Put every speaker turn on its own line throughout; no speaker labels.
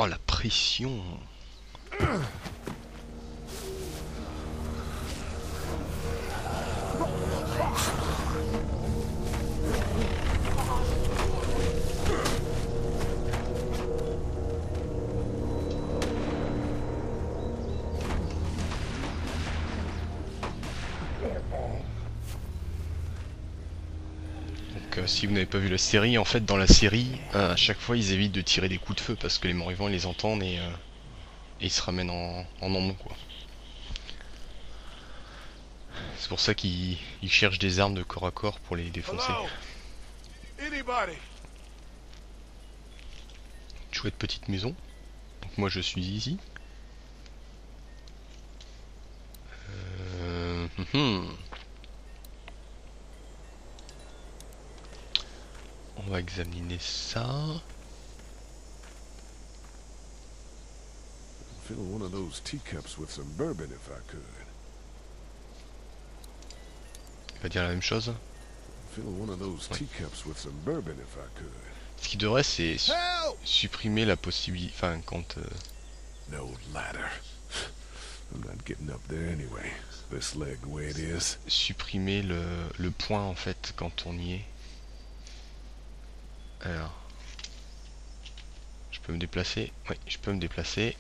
Oh la pression. Si vous n'avez pas vu la série, en fait dans la série, à chaque fois ils évitent de tirer des coups de feu parce que les morts-vivants ils les entendent et ils se ramènent en nombre quoi. C'est pour ça qu'ils cherchent des armes de corps à corps pour les défoncer. Chouette petite maison. Donc moi je suis ici. On va examiner ça.
Fill one of those teacups with some bourbon if I could.
Il va dire la même chose.
Fill one of those teacups with some bourbon if I could.
Ce qu'il devrait c'est supprimer la possibilité. Enfin quand.
No ladder. I'm not getting up there anyway. This leg the way it is.
Supprimer le point en fait quand on y est. Alors. Je peux me déplacer. Oui, je peux me déplacer.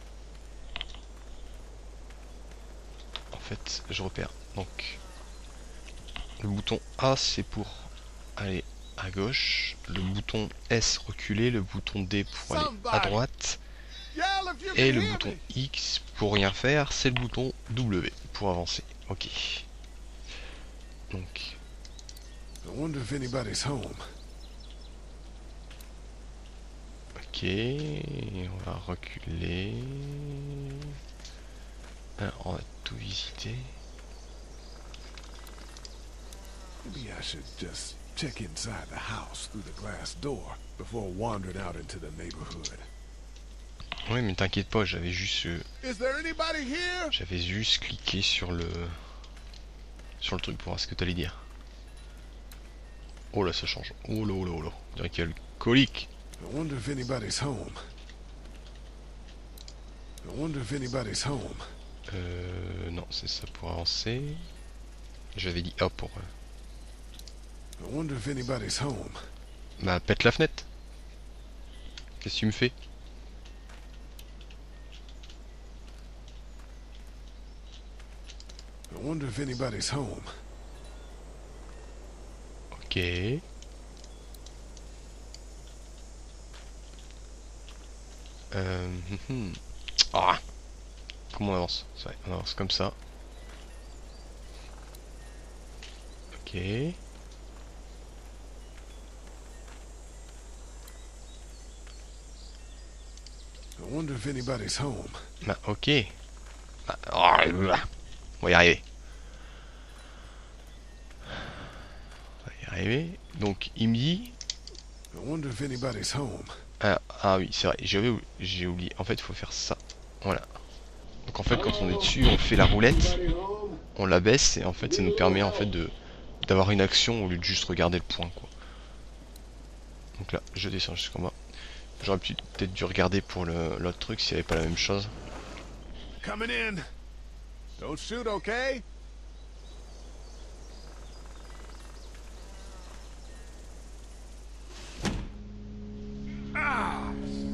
En fait, je repère. Donc, le bouton A c'est pour aller à gauche. Le bouton S reculer. Le bouton D pour aller à droite. Et le bouton X pour rien faire. C'est le bouton W pour avancer. Ok. Donc.
I wonder if anybody's home.
Ok, on va reculer. Alors, on va tout visiter.
Maybe I should just check inside the house through the glass door before wandering out into the neighborhood.
Oui, mais t'inquiète pas, j'avais juste cliqué sur le truc pour voir ce que t'allais dire. Oh là, ça change. Oh là, oh là, oh là. On dirait qu'il y a le colique.
I wonder if anybody's home. I wonder if anybody's home.
Non, c'est ça pour avancer. J'avais dit A pour.
I wonder if anybody's home.
Bah, pète la fenêtre. Qu'est-ce que tu me fais?
I wonder if anybody's home.
Ok. Ah. Comment on avance? Ouais, on avance comme ça. Ok.
I wonder if anybody's home.
Bah, ok. Bah, oh, on va y arriver. On va y arriver. Donc, il me dit.
I wonder if anybody's home.
Ah oui, c'est vrai, j'ai oublié. En fait, il faut faire ça. Voilà. Donc en fait, quand on est dessus, on fait la roulette, on la baisse et en fait, ça nous permet en fait d'avoir une action au lieu de juste regarder le point, quoi. Donc là, je descends jusqu'en bas. J'aurais peut-être dû regarder pour l'autre truc s'il n'y avait pas la même chose.
Coming in. Don't shoot, okay? Ah!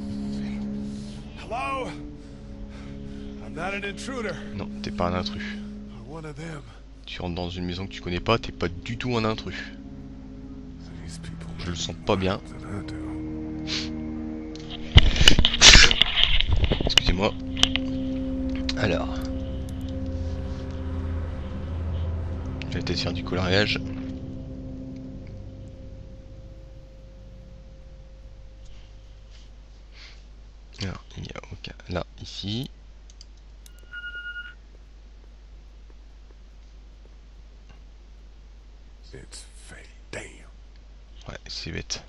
Hello? I'm not an intruder.
Non, t'es pas un intrus.
Or one of them.
Tu rentres dans une maison que tu connais pas, t'es pas du tout un intrus. Je le sens pas bien. Excusez-moi. Alors. Je vais peut-être faire du coloriage. Alors, il n'y a aucun. Là, ici. Ouais, c'est bête.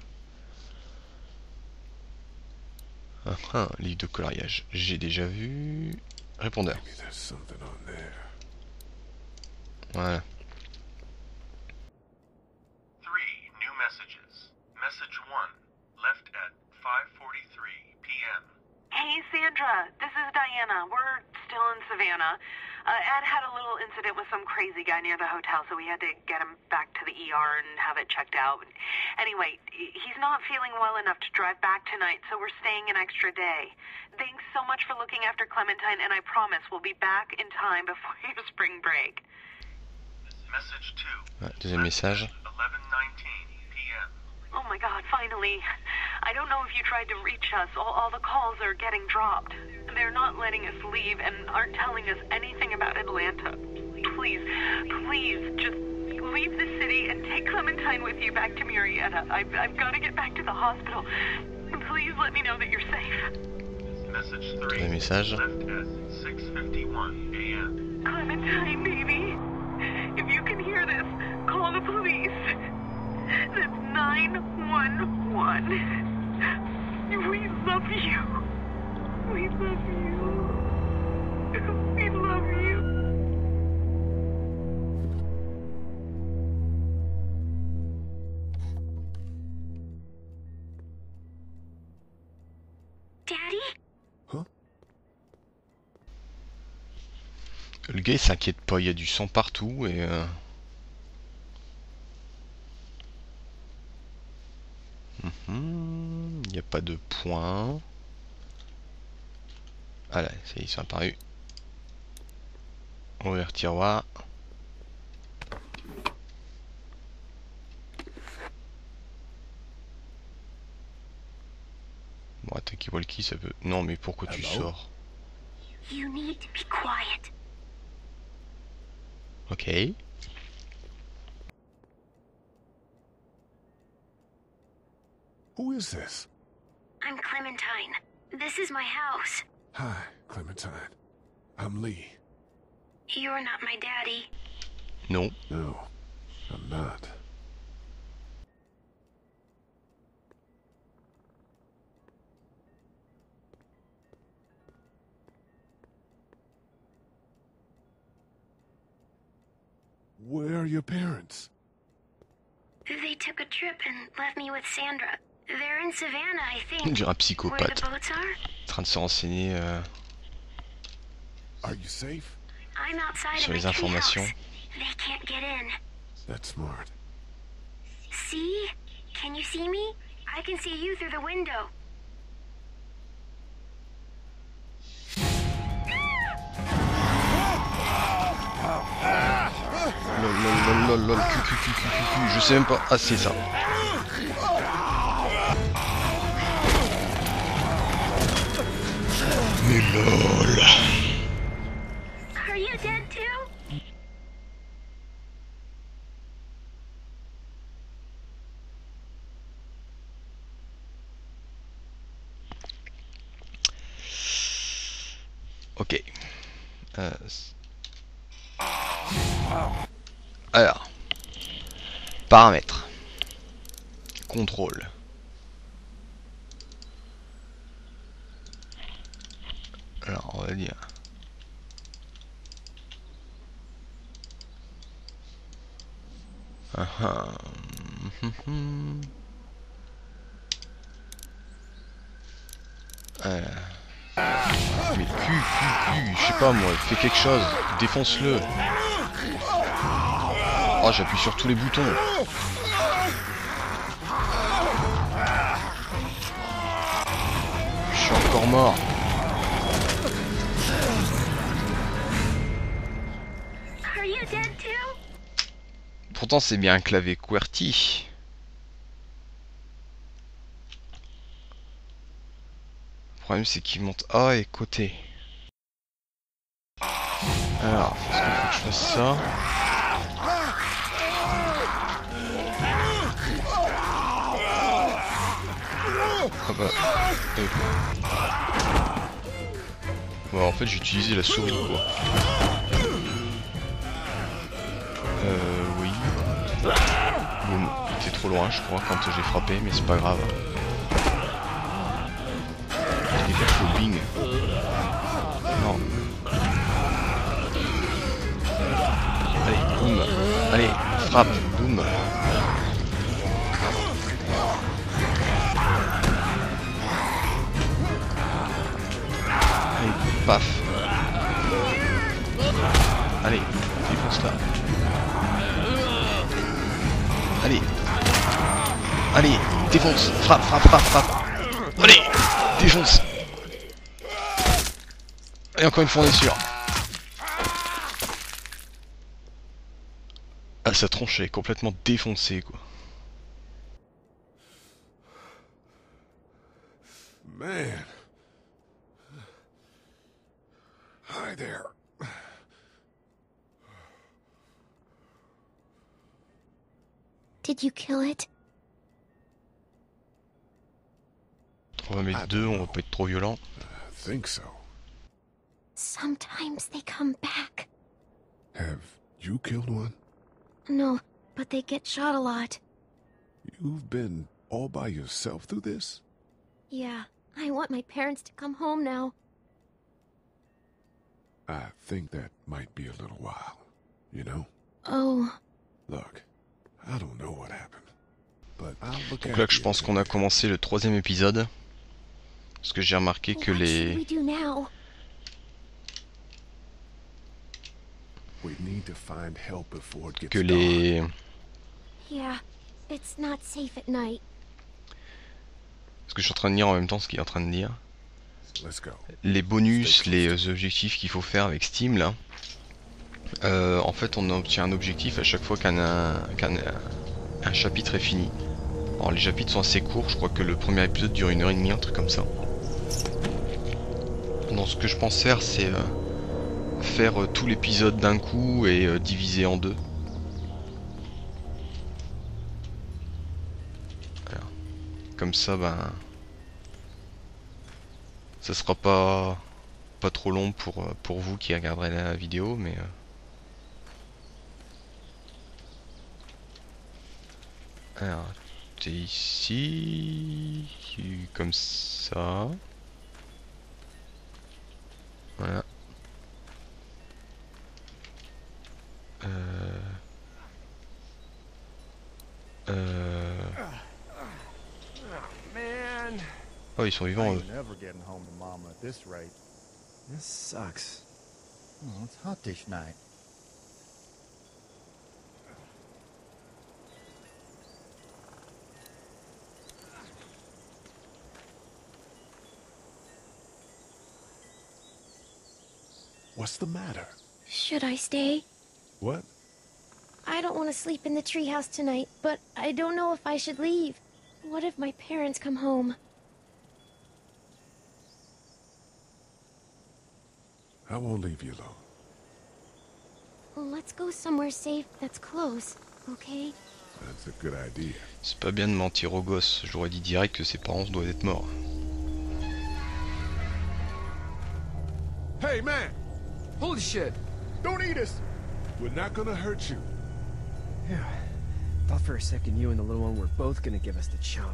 Ah, livre de coloriage. J'ai déjà vu. Répondeur. Voilà.
New messages. Message 1, left at 5:43 p.m.
Sandra, this is Diana. We're still in Savannah. Ed had a little incident with some crazy guy near the hotel, so we had to get him back to the ER and have it checked out. Anyway, he's not feeling well enough to drive back tonight, so we're staying an extra day. Thanks so much for looking after Clementine, and I promise we'll be back in time before your spring break.
Message 2.
Ouais, deuxième message.
11:19 p.m.
Oh my god, finally. I don't know if you tried to reach us. All the calls are getting dropped. They're not letting us leave and aren't telling us anything about Atlanta. Please, just leave the city and take Clementine with you back to Murrieta. I've got to get back to the hospital. Please let me know that you're safe.
Message 3.
Deuxième message.
Left at 6:51 a.m.
Clementine, baby. If you can hear this, call the police. That's 911. We love you. We love you. We love you.
Daddy?
Huh?
Le gars il s'inquiète pas, il y a du sang partout et il n'y a pas de points. Ah là, ça y est, ils sont apparus. Ouvrir tiroir. Bon, attaquer Walkie, ça peut... Non, mais pourquoi tu
Hello?
sors?
You need to be quiet.
Ok.
Who is this?
I'm Clementine. This is my house.
Hi, Clementine. I'm Lee.
You're not my daddy.
Non.
No, I'm not. Where are your parents?
They took a trip and left me with Sandra. They're in Savannah, I
On
think.
dirait un
Where
psychopathe.
the boats are?
En train de se renseigner
Are you safe?
I'm outside
sur
of
les
my
informations.
treehouse. They can't get in.
That's smart.
See? Can you see me? I can see you through the window.
Lol, je sais même pas. Ah, c'est ça. Mais lol.
Are you dead too?
Ok. Alors. Paramètres. Contrôle. Alors, on va dire. Mais je sais pas moi, fais quelque chose, défonce-le. Oh, j'appuie sur tous les boutons. Je suis encore mort.
Are you dead too?
Pourtant c'est bien un clavier QWERTY. Le problème c'est qu'il monte A et côté. Alors, est-ce qu'il faut que je fasse ça? Ah bah, bon, en fait j'ai utilisé la souris quoi. Oui. Boum. T'es trop loin je crois quand j'ai frappé mais c'est pas grave. J'ai fait le bing. Non. Allez, boum. Allez, frappe, boum. paf. Allez, défonce-la. Allez. Allez, défonce. Frappe, frappe, frappe, frappe. Allez, défonce. Et encore une fois, on est sûr. Ah, sa tronche est complètement défoncée, quoi.
Man. Hi there.
Did you kill it?
On va mettre 2, on va pas être trop violent.
I think so.
Sometimes they come back.
Have you killed one?
No, but they get shot a lot.
You've been all by yourself through this?
Yeah, I want my parents to come home now.
I think that might be a little while, you know?
Oh.
Look, I don't know what happened, but I'll look
Donc
at
là que je pense qu'on a commencé le 3e épisode. Parce que j'ai remarqué que
What should we
les...
do now?
We need to find help before it gets
Que
dark.
les...
Yeah, it's not safe at night.
Parce que je suis en train de lire en même temps ce qu'il est en train de dire.
Let's go.
Les bonus, les objectifs qu'il faut faire avec Steam là. En fait on obtient un objectif à chaque fois qu'un chapitre est fini. Alors les chapitres sont assez courts, je crois que le premier épisode dure 1h30, un truc comme ça. Donc ce que je pense faire c'est faire tout l'épisode d'un coup et diviser en 2. Voilà. Comme ça ben... ça sera pas trop long pour vous qui regarderez la vidéo, mais alors t'es ici comme ça, voilà.
Man,
Oh ils sont vivants eux.
never getting home to Mama at this rate.
This sucks.
Oh, it's hot dish night.
What's the matter?
Should I stay?
What?
I don't want to sleep in the treehouse tonight, but I don't know if I should leave. What if my parents come home?
I won't leave you alone.
Let's go somewhere safe that's close, okay?
That's a good idea.
C'est pas bien de mentir aux gosses, je leur ai dit direct que ses parents doivent être morts.
Hey, man!
Holy shit!
Don't eat us! We're not gonna hurt you.
Yeah. Thought for a second you and the little one were both gonna give us the chomp.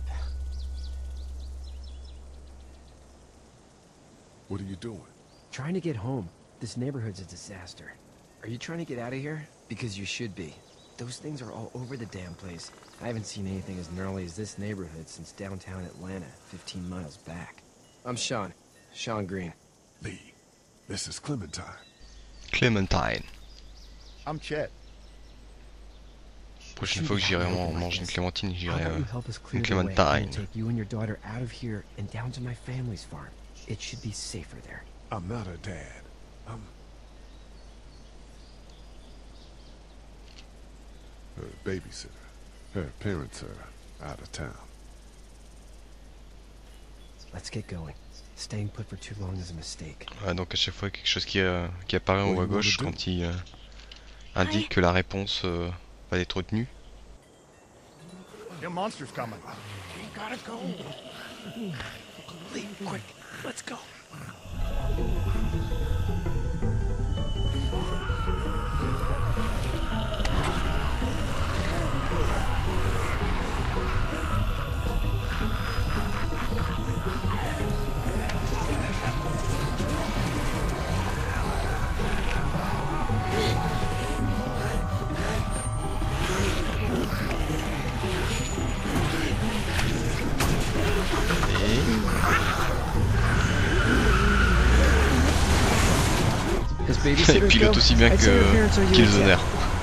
What are you doing?
Trying to get home. This neighborhood's a disaster. Are you trying to get out of here? Because you should be. Those things are all over the damn place. I haven't seen anything as gnarly as this neighborhood since downtown Atlanta, 15 miles back. I'm Sean. Sean Green.
Lee, this is Clementine.
Clementine.
I'm Chet.
Prochaine fois que j'irai manger une clémentine,
How
j'irai
about you help us clear
une
the way
clémentine.
and take you and your daughter out of here and down to my family's farm. It should be safer there.
I'm not her dad. I'm her babysitter. Her parents are out of town.
Let's get going. Staying put for too long is a mistake.
Ouais, donc à chaque fois quelque chose qui apparaît en haut à gauche quand il indique que la réponse va être retenue.
Your monster's coming.
We gotta go. Lee, quick, let's go.
Et...
Has
Il
babysitters
pilote
go?
aussi bien
I'd say your
que
parents are
Killzoner.
UHF.